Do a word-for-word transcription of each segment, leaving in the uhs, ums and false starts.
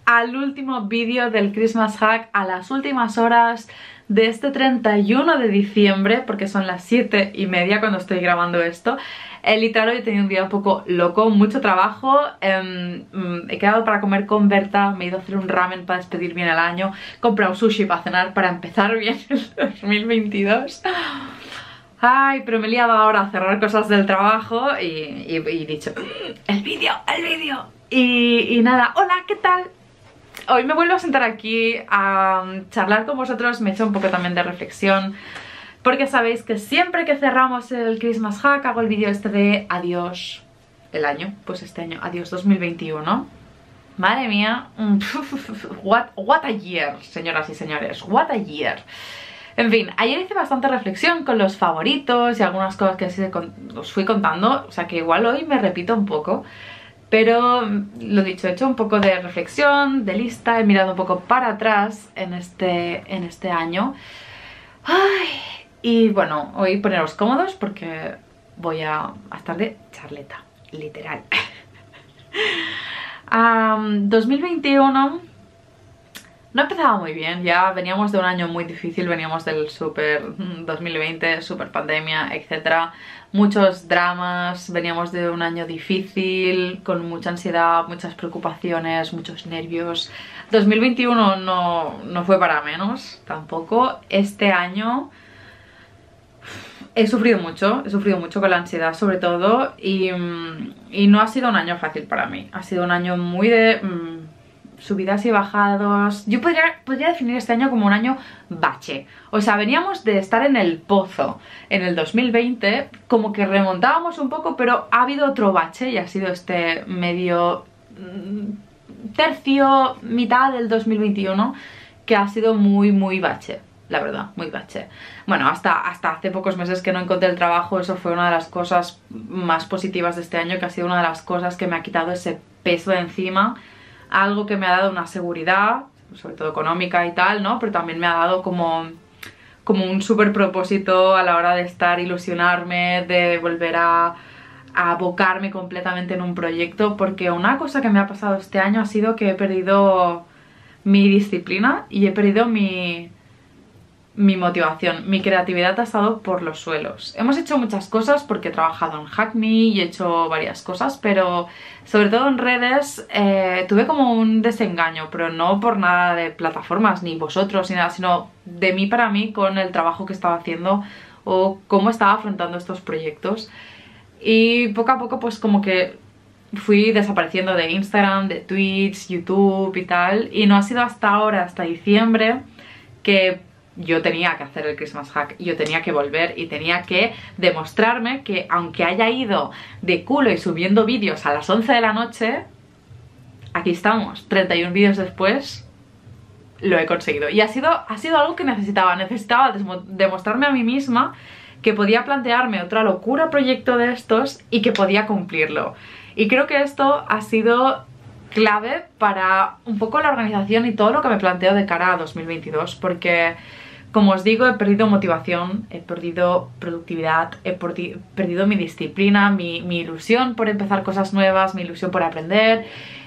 al último vídeo del Christmas Hack, a las últimas horas de este treinta y uno de diciembre, porque son las siete y media cuando estoy grabando esto. Eh, literal, hoy he tenido un día un poco loco, mucho trabajo. eh, He quedado para comer con Berta, me he ido a hacer un ramen para despedir bien el año, he comprado sushi para cenar para empezar bien el dos mil veintidós. Ay, pero me he liado ahora a cerrar cosas del trabajo y, y, y he dicho, el vídeo, el vídeo. Y, y nada, hola, ¿qué tal? Hoy me vuelvo a sentar aquí a charlar con vosotros, me he hecho un poco también de reflexión, porque sabéis que siempre que cerramos el Christmas Hack hago el vídeo este de adiós el año, pues este año, adiós dos mil veintiuno. Madre mía, what, what a year, señoras y señores, what a year. En fin, ayer hice bastante reflexión con los favoritos y algunas cosas que así os fui contando, o sea que igual hoy me repito un poco. Pero lo dicho, he hecho un poco de reflexión, de lista, he mirado un poco para atrás en este, en este año. Ay, y bueno, hoy poneros cómodos porque voy a, a estar de charleta, literal. um, dos mil veintiuno no empezaba muy bien, ya veníamos de un año muy difícil, veníamos del super dos mil veinte, super pandemia, etcétera. Muchos dramas, veníamos de un año difícil, con mucha ansiedad, muchas preocupaciones, muchos nervios. dos mil veintiuno no, no fue para menos, tampoco. Este año he sufrido mucho, he sufrido mucho con la ansiedad sobre todo y, y no ha sido un año fácil para mí. Ha sido un año muy de mmm, subidas y bajados. Yo podría, podría definir este año como un año bache. O sea, veníamos de estar en el pozo en el dos mil veinte, como que remontábamos un poco, pero ha habido otro bache y ha sido este medio tercio, mitad del dos mil veintiuno, que ha sido muy, muy bache. La verdad, muy bache. Bueno, hasta, hasta hace pocos meses que no encontré el trabajo, eso fue una de las cosas más positivas de este año, que ha sido una de las cosas que me ha quitado ese peso de encima. Algo que me ha dado una seguridad, sobre todo económica y tal, ¿no? Pero también me ha dado como, como un súper propósito a la hora de estar, ilusionarme, de volver a, a abocarme completamente en un proyecto. Porque una cosa que me ha pasado este año ha sido que he perdido mi disciplina y he perdido mi... mi motivación, mi creatividad ha estado por los suelos. Hemos hecho muchas cosas porque he trabajado en Hack Me y he hecho varias cosas, pero sobre todo en redes eh, tuve como un desengaño, pero no por nada de plataformas, ni vosotros, ni nada, sino de mí para mí con el trabajo que estaba haciendo o cómo estaba afrontando estos proyectos. Y poco a poco pues como que fui desapareciendo de Instagram, de Twitch, YouTube y tal, y no ha sido hasta ahora, hasta diciembre, que yo tenía que hacer el Christmas Hack, yo tenía que volver y tenía que demostrarme que aunque haya ido de culo y subiendo vídeos a las once de la noche, aquí estamos, treinta y uno vídeos después, lo he conseguido. Y ha sido, ha sido algo que necesitaba, necesitaba demostrarme a mí misma que podía plantearme otra locura proyecto de estos y que podía cumplirlo. Y creo que esto ha sido clave para un poco la organización y todo lo que me planteo de cara a dos mil veintidós, porque como os digo, he perdido motivación, he perdido productividad, he perdido mi disciplina, mi, mi ilusión por empezar cosas nuevas, mi ilusión por aprender,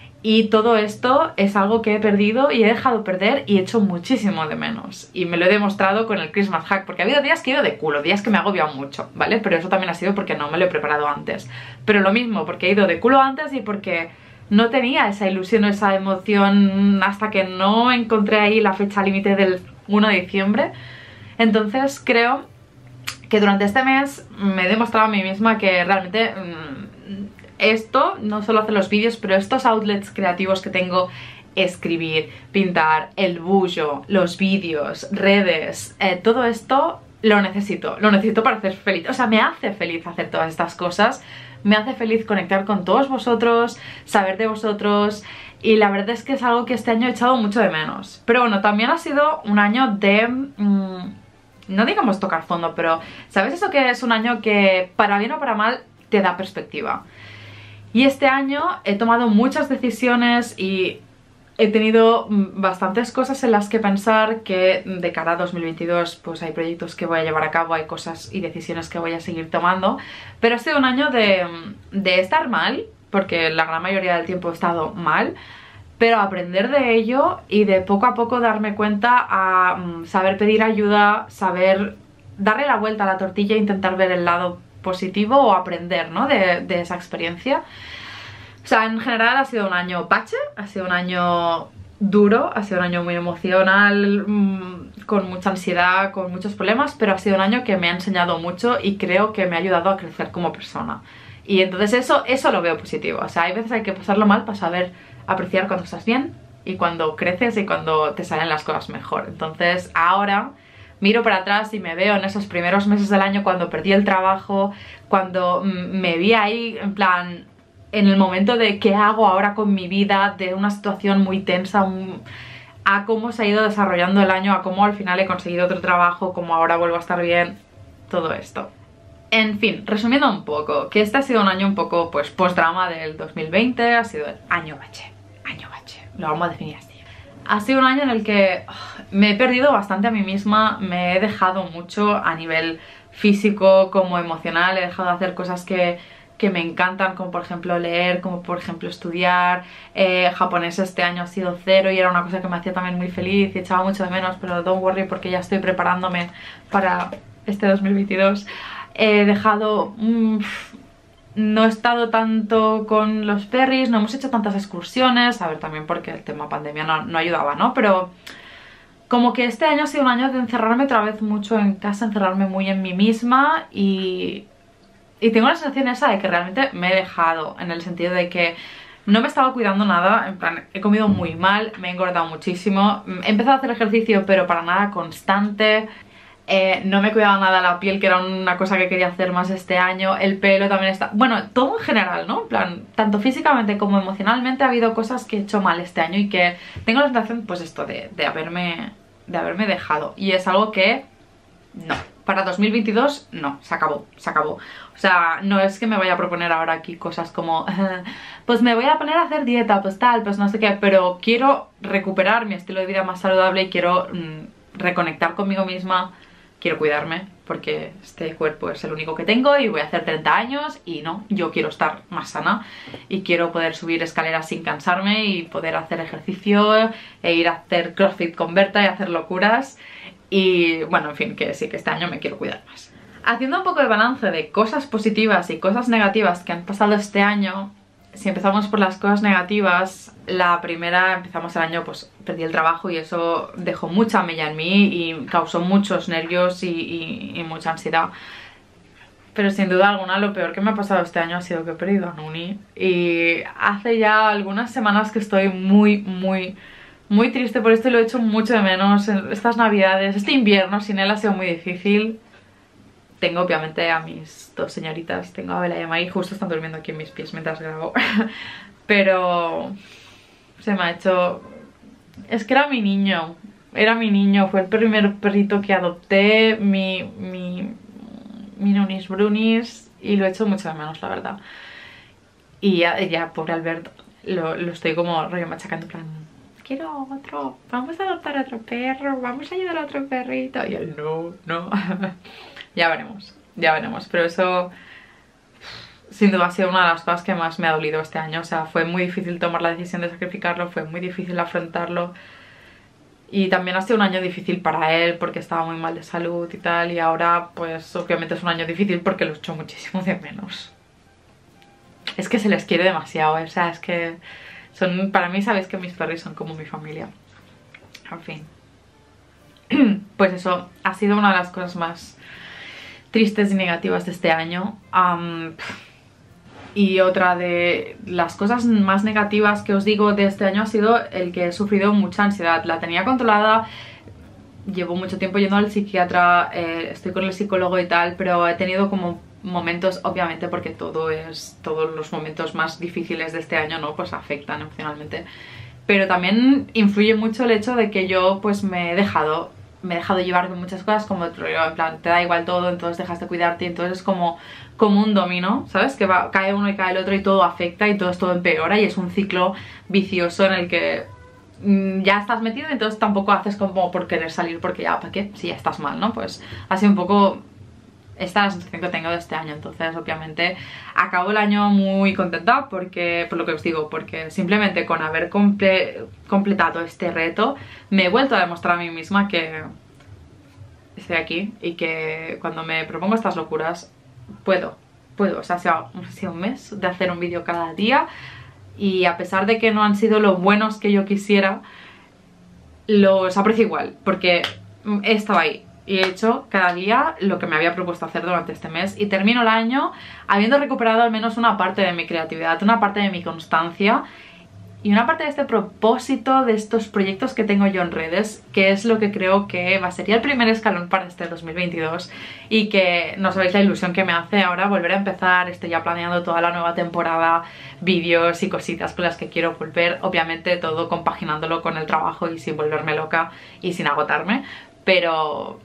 y todo esto es algo que he perdido y he dejado perder y he hecho muchísimo de menos. Y me lo he demostrado con el Christmas Hack, porque ha habido días que he ido de culo, días que me he agobiado mucho, ¿vale? Pero eso también ha sido porque no me lo he preparado antes. Pero lo mismo, porque he ido de culo antes y porque no tenía esa ilusión o esa emoción hasta que no encontré ahí la fecha límite del uno de diciembre. Entonces creo que durante este mes me he demostrado a mí misma que realmente mmm, esto, no solo hacer los vídeos, pero estos outlets creativos que tengo, escribir, pintar, el bullo, los vídeos, redes, eh, todo esto lo necesito, lo necesito para hacer feliz. O sea, me hace feliz hacer todas estas cosas, me hace feliz conectar con todos vosotros, saber de vosotros, y la verdad es que es algo que este año he echado mucho de menos. Pero bueno, también ha sido un año de... Mmm, no digamos tocar fondo, pero ¿sabes eso que es un año que para bien o para mal te da perspectiva? Y este año he tomado muchas decisiones y he tenido bastantes cosas en las que pensar, que de cara a dos mil veintidós pues hay proyectos que voy a llevar a cabo, hay cosas y decisiones que voy a seguir tomando, pero ha sido un año de, de estar mal, porque la gran mayoría del tiempo he estado mal, pero aprender de ello y de poco a poco darme cuenta a um, saber pedir ayuda, saber darle la vuelta a la tortilla e intentar ver el lado positivo o aprender, ¿no? de, de esa experiencia. O sea, en general ha sido un año bache, ha sido un año duro, ha sido un año muy emocional, mmm, con mucha ansiedad, con muchos problemas, pero ha sido un año que me ha enseñado mucho y creo que me ha ayudado a crecer como persona. Y entonces eso, eso lo veo positivo. O sea, hay veces hay que pasarlo mal para saber apreciar cuando estás bien y cuando creces y cuando te salen las cosas mejor. Entonces ahora miro para atrás y me veo en esos primeros meses del año cuando perdí el trabajo, cuando me vi ahí en plan, en el momento de qué hago ahora con mi vida, de una situación muy tensa, un, a cómo se ha ido desarrollando el año, a cómo al final he conseguido otro trabajo, cómo ahora vuelvo a estar bien, todo esto. En fin, resumiendo un poco, que este ha sido un año un poco pues post-drama del dos mil veinte, ha sido el año bache, año bache, lo vamos a definir así. Ha sido un año en el que oh, me he perdido bastante a mí misma, me he dejado mucho a nivel físico como emocional, he dejado de hacer cosas que, que me encantan, como por ejemplo leer, como por ejemplo estudiar. eh, japonés este año ha sido cero y era una cosa que me hacía también muy feliz y echaba mucho de menos, pero don't worry porque ya estoy preparándome para este dos mil veintidós. He dejado... Mmm, no he estado tanto con los ferries, no hemos hecho tantas excursiones, a ver, también porque el tema pandemia no, no ayudaba, ¿no? Pero como que este año ha sido un año de encerrarme otra vez mucho en casa, encerrarme muy en mí misma y, y tengo la sensación esa de que realmente me he dejado, en el sentido de que no me estaba cuidando nada, en plan, he comido muy mal, me he engordado muchísimo, he empezado a hacer ejercicio pero para nada constante. Eh, no me he cuidado nada la piel, que era una cosa que quería hacer más este año. El pelo también está... Bueno, todo en general, ¿no? En plan, tanto físicamente como emocionalmente ha habido cosas que he hecho mal este año y que tengo la sensación, pues esto, de, de, haberme, de haberme dejado. Y es algo que... no. Para dos mil veintidós, no. Se acabó, se acabó. O sea, no es que me vaya a proponer ahora aquí cosas como... pues me voy a poner a hacer dieta, pues tal, pues no sé qué. Pero quiero recuperar mi estilo de vida más saludable y quiero mmm, reconectar conmigo misma. Quiero cuidarme porque este cuerpo es el único que tengo y voy a hacer treinta años y no, yo quiero estar más sana y quiero poder subir escaleras sin cansarme y poder hacer ejercicio e ir a hacer crossfit con Berta y hacer locuras y bueno, en fin, que sí, que este año me quiero cuidar más. Haciendo un poco de balance de cosas positivas y cosas negativas que han pasado este año, si empezamos por las cosas negativas, la primera, empezamos el año, pues perdí el trabajo y eso dejó mucha mella en mí y causó muchos nervios y, y, y mucha ansiedad. Pero sin duda alguna lo peor que me ha pasado este año ha sido que he perdido a Nuni. Y hace ya algunas semanas que estoy muy, muy, muy triste por esto y lo he hecho mucho de menos. Estas navidades, este invierno sin él ha sido muy difícil. Tengo obviamente a mis dos señoritas, tengo a Bella y a Mai, justo están durmiendo aquí en mis pies mientras grabo. Pero se me ha hecho... es que era mi niño, era mi niño, fue el primer perrito que adopté, mi, mi, mi Nunis Brunis, y lo he hecho mucho de menos, la verdad. Y ya, ya pobre Alberto, lo, lo estoy como rollo machacando, en plan, quiero otro, vamos a adoptar otro perro, vamos a ayudar a otro perrito. Y él, no, no. Ya veremos, ya veremos, pero eso sin duda ha sido una de las cosas que más me ha dolido este año. O sea, fue muy difícil tomar la decisión de sacrificarlo, fue muy difícil afrontarlo. Y también ha sido un año difícil para él porque estaba muy mal de salud y tal. Y ahora, pues obviamente es un año difícil porque lo echo muchísimo de menos. Es que se les quiere demasiado, ¿eh? O sea, es que son, para mí sabéis que mis perros son como mi familia. En fin. Pues eso, ha sido una de las cosas más tristes y negativas de este año. Um, y otra de las cosas más negativas que os digo de este año ha sido el que he sufrido mucha ansiedad. La tenía controlada, llevo mucho tiempo yendo al psiquiatra, eh, estoy con el psicólogo y tal, pero he tenido como momentos, obviamente porque todo es, todos los momentos más difíciles de este año, ¿no? Pues afectan emocionalmente. Pero también influye mucho el hecho de que yo pues me he dejado me he dejado llevar de muchas cosas, como otro, en plan, te da igual todo, entonces dejas de cuidarte, y entonces es como, como un dominó, ¿sabes? Que va, cae uno y cae el otro y todo afecta y todo, todo empeora y es un ciclo vicioso en el que mmm, ya estás metido y entonces tampoco haces como por querer salir porque ya, ¿para qué? Si ya estás mal, ¿no? Pues ha sido un poco esta es la sensación que tengo de este año. Entonces obviamente acabo el año muy contenta porque, por lo que os digo, porque simplemente con haber comple completado este reto me he vuelto a demostrar a mí misma que estoy aquí y que cuando me propongo estas locuras puedo, puedo, o sea, ha sido, ha sido un mes de hacer un vídeo cada día y a pesar de que no han sido los buenos que yo quisiera, los aprecio igual, porque he estado ahí y he hecho cada día lo que me había propuesto hacer durante este mes y termino el año habiendo recuperado al menos una parte de mi creatividad, una parte de mi constancia y una parte de este propósito de estos proyectos que tengo yo en redes, que es lo que creo que va a ser ya el primer escalón para este dos mil veintidós y que no sabéis la ilusión que me hace ahora volver a empezar. Estoy ya planeando toda la nueva temporada, vídeos y cositas con las que quiero volver, obviamente todo compaginándolo con el trabajo y sin volverme loca y sin agotarme, pero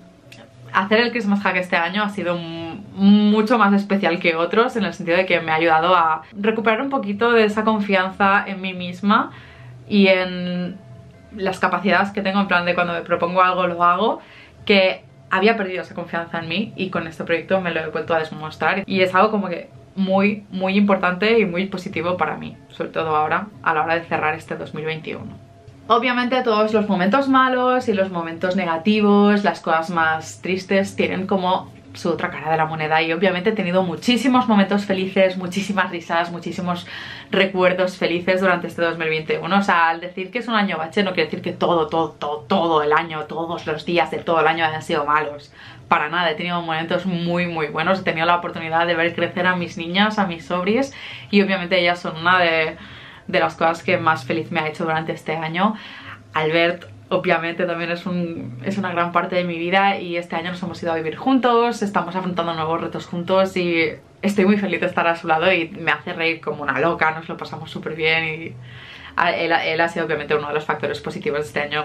hacer el Christmas Hack este año ha sido mucho más especial que otros, en el sentido de que me ha ayudado a recuperar un poquito de esa confianza en mí misma y en las capacidades que tengo, en plan de cuando me propongo algo lo hago, que había perdido esa confianza en mí y con este proyecto me lo he vuelto a demostrar y es algo como que muy muy importante y muy positivo para mí, sobre todo ahora a la hora de cerrar este dos mil veintiuno. Obviamente todos los momentos malos y los momentos negativos, las cosas más tristes tienen como su otra cara de la moneda y obviamente he tenido muchísimos momentos felices, muchísimas risas, muchísimos recuerdos felices durante este dos mil veintiuno. O sea, al decir que es un año bache no quiere decir que todo, todo, todo, todo el año, todos los días de todo el año hayan sido malos. Para nada, he tenido momentos muy muy buenos, he tenido la oportunidad de ver crecer a mis niñas, a mis sobris y obviamente ellas son una de... de las cosas que más feliz me ha hecho durante este año. Albert obviamente también es, un, es una gran parte de mi vida y este año nos hemos ido a vivir juntos, estamos afrontando nuevos retos juntos y estoy muy feliz de estar a su lado y me hace reír como una loca, nos lo pasamos súper bien y él, él ha sido obviamente uno de los factores positivos de este año,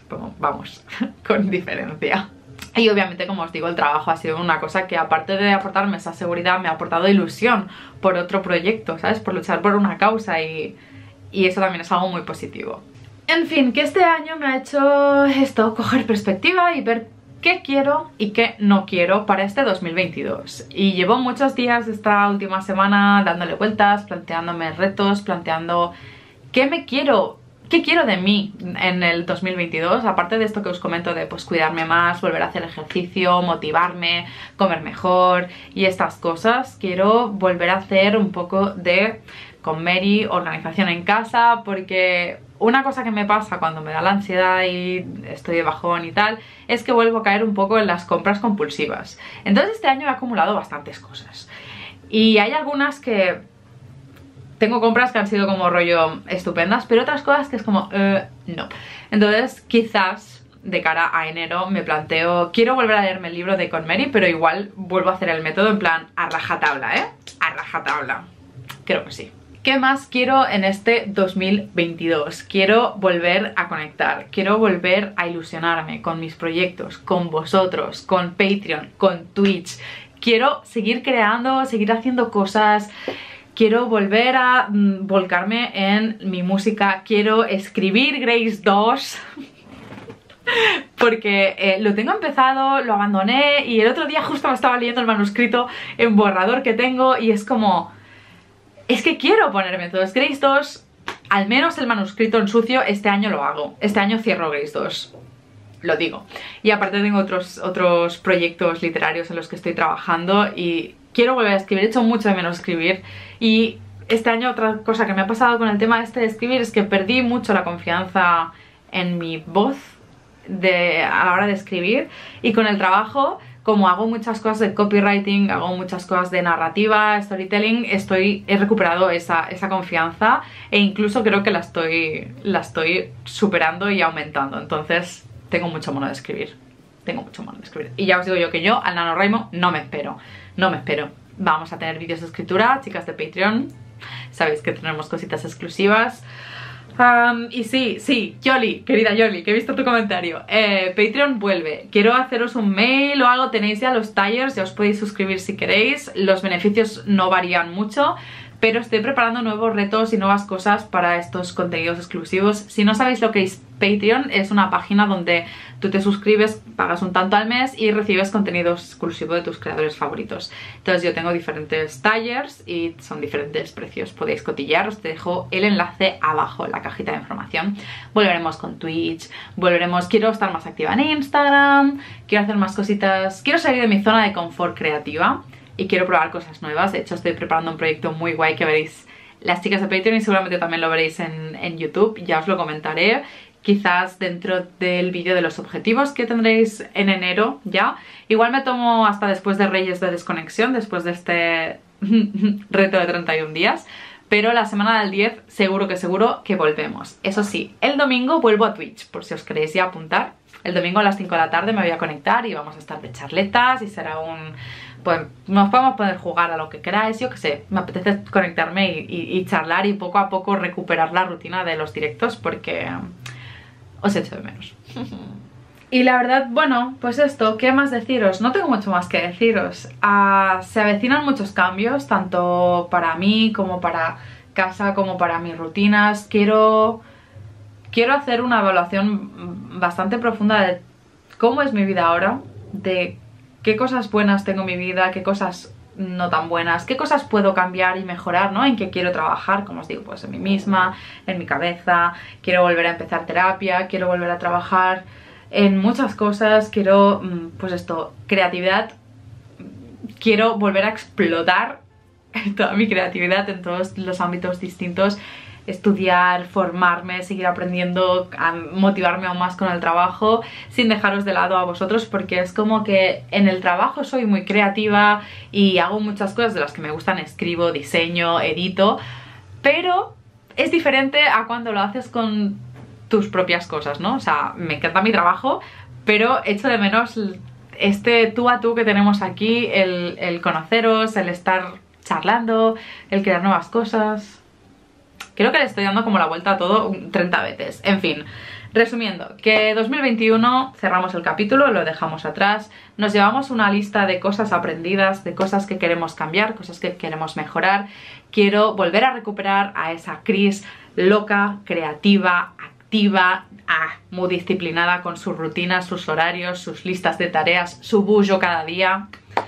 vamos, con diferencia. Y obviamente, como os digo, el trabajo ha sido una cosa que aparte de aportarme esa seguridad me ha aportado ilusión por otro proyecto, ¿sabes? Por luchar por una causa y, y eso también es algo muy positivo. En fin, que este año me ha hecho esto, coger perspectiva y ver qué quiero y qué no quiero para este dos mil veintidós. Y llevo muchos días esta última semana dándole vueltas, planteándome retos, planteando qué me quiero, qué quiero de mí en el dos mil veintidós. Aparte de esto que os comento de pues cuidarme más, volver a hacer ejercicio, motivarme, comer mejor y estas cosas, quiero volver a hacer un poco de con Mary, organización en casa, porque una cosa que me pasa cuando me da la ansiedad y estoy de bajón y tal, es que vuelvo a caer un poco en las compras compulsivas. Entonces este año he acumulado bastantes cosas. Y hay algunas que... tengo compras que han sido como rollo estupendas, pero otras cosas que es como, uh, no. Entonces quizás de cara a enero me planteo, quiero volver a leerme el libro de Con Mary, pero igual vuelvo a hacer el método en plan a rajatabla, ¿eh? A rajatabla. Creo que sí. ¿Qué más quiero en este dos mil veintidós? Quiero volver a conectar, quiero volver a ilusionarme con mis proyectos, con vosotros, con Patreon, con Twitch. Quiero seguir creando, seguir haciendo cosas. Quiero volver a mm, volcarme en mi música. Quiero escribir Grace dos. Porque eh, lo tengo empezado, lo abandoné y el otro día justo me estaba leyendo el manuscrito en borrador que tengo y es como... es que quiero ponerme todos Grace dos, al menos el manuscrito en sucio, este año lo hago. Este año cierro Grace dos, lo digo. Y aparte tengo otros, otros proyectos literarios en los que estoy trabajando y quiero volver a escribir. He hecho mucho de menos escribir y este año otra cosa que me ha pasado con el tema este de escribir es que perdí mucho la confianza en mi voz de, a la hora de escribir y con el trabajo... como hago muchas cosas de copywriting, hago muchas cosas de narrativa, storytelling, estoy, he recuperado esa, esa confianza e incluso creo que la estoy, la estoy superando y aumentando. Entonces tengo mucho mono de escribir, tengo mucho mono de escribir. Y ya os digo yo que yo al NaNoWriMo no me espero, no me espero. Vamos a tener vídeos de escritura, chicas de Patreon, sabéis que tenemos cositas exclusivas. Um, y sí, sí, Yoli, querida Yoli, que he visto tu comentario, eh, Patreon vuelve. Quiero haceros un mail o algo, tenéis ya los tallers, ya os podéis suscribir si queréis. Los beneficios no varían mucho, pero estoy preparando nuevos retos y nuevas cosas para estos contenidos exclusivos. Si no sabéis lo que es Patreon, es una página donde tú te suscribes, pagas un tanto al mes y recibes contenido exclusivo de tus creadores favoritos. Entonces yo tengo diferentes tallers y son diferentes precios, podéis cotillear, os dejo el enlace abajo en la cajita de información. Volveremos con Twitch, volveremos, quiero estar más activa en Instagram, quiero hacer más cositas, quiero salir de mi zona de confort creativa y quiero probar cosas nuevas. De hecho estoy preparando un proyecto muy guay que veréis las chicas de Patreon y seguramente también lo veréis en, en YouTube, ya os lo comentaré. Quizás dentro del vídeo de los objetivos que tendréis en enero ya. Igual me tomo hasta después de Reyes de desconexión, después de este reto de treinta y un días. Pero la semana del diez seguro que seguro que volvemos. Eso sí, el domingo vuelvo a Twitch, por si os queréis ya apuntar. El domingo a las cinco de la tarde me voy a conectar y vamos a estar de charletas y será un... pues nos podemos poder jugar a lo que queráis, yo que sé, me apetece conectarme y, y, y charlar y poco a poco recuperar la rutina de los directos porque os echo de menos. Y la verdad, bueno, pues esto, ¿qué más deciros? No tengo mucho más que deciros. Uh, se avecinan muchos cambios, tanto para mí como para casa, como para mis rutinas. Quiero, quiero hacer una evaluación bastante profunda de cómo es mi vida ahora, de qué cosas buenas tengo en mi vida, qué cosas no tan buenas, qué cosas puedo cambiar y mejorar, ¿no? En qué quiero trabajar, como os digo, pues en mí misma, en mi cabeza. Quiero volver a empezar terapia, quiero volver a trabajar en muchas cosas, quiero, pues esto, creatividad. Quiero volver a explotar toda mi creatividad en todos los ámbitos distintos. Estudiar, formarme, seguir aprendiendo, a motivarme aún más con el trabajo, sin dejaros de lado a vosotros, porque es como que en el trabajo soy muy creativa y hago muchas cosas de las que me gustan, escribo, diseño, edito, pero es diferente a cuando lo haces con tus propias cosas, ¿no? O sea, me encanta mi trabajo, pero echo de menos este tú a tú que tenemos aquí, el, el conoceros, el estar charlando, el crear nuevas cosas. Creo que le estoy dando como la vuelta a todo treinta veces. En fin, resumiendo, que dos mil veintiuno cerramos el capítulo, lo dejamos atrás. Nos llevamos una lista de cosas aprendidas, de cosas que queremos cambiar, cosas que queremos mejorar. Quiero volver a recuperar a esa Chris loca, creativa, activa, ah, muy disciplinada con sus rutinas, sus horarios, sus listas de tareas, su bullo cada día.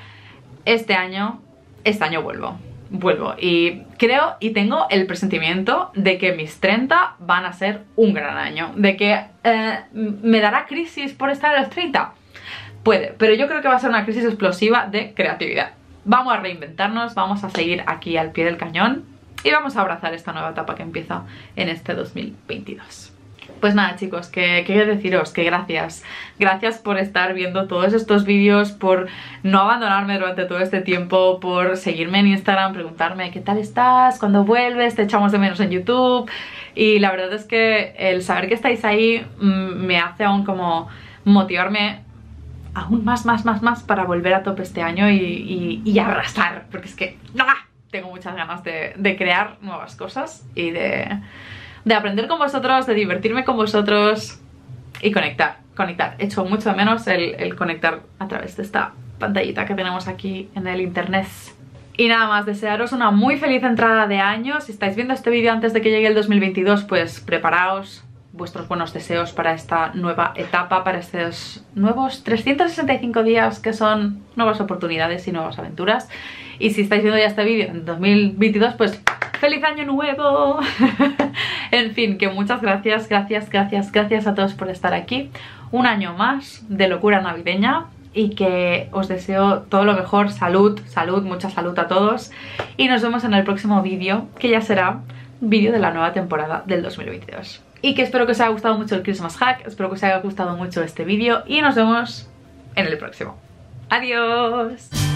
Este año, este año vuelvo. Vuelvo y creo y tengo el presentimiento de que mis treinta van a ser un gran año, de que eh, me dará crisis por estar a los treinta, puede, pero yo creo que va a ser una crisis explosiva de creatividad. Vamos a reinventarnos, vamos a seguir aquí al pie del cañón y vamos a abrazar esta nueva etapa que empieza en este dos mil veintidós. Pues nada chicos, que qué deciros, que gracias, gracias por estar viendo todos estos vídeos, por no abandonarme durante todo este tiempo, por seguirme en Instagram, preguntarme qué tal estás, cuándo vuelves, te echamos de menos en YouTube. Y la verdad es que el saber que estáis ahí mmm, me hace aún como motivarme aún más, más, más, más para volver a tope este año y, y, y arrasar, porque es que ¡ah! Tengo muchas ganas de, de crear nuevas cosas y de... de aprender con vosotros, de divertirme con vosotros y conectar, conectar. Echo mucho de menos el, el conectar a través de esta pantallita que tenemos aquí en el internet. Y nada más, desearos una muy feliz entrada de año. Si estáis viendo este vídeo antes de que llegue el dos mil veintidós, pues preparaos vuestros buenos deseos para esta nueva etapa, para estos nuevos trescientos sesenta y cinco días que son nuevas oportunidades y nuevas aventuras. Y si estáis viendo ya este vídeo en dos mil veintidós, pues ¡feliz año nuevo! En fin, que muchas gracias, gracias, gracias, gracias a todos por estar aquí. Un año más de locura navideña y que os deseo todo lo mejor, salud, salud, mucha salud a todos. Y nos vemos en el próximo vídeo, que ya será vídeo de la nueva temporada del dos mil veintidós. Y que espero que os haya gustado mucho el Christmas Hack, espero que os haya gustado mucho este vídeo y nos vemos en el próximo. ¡Adiós!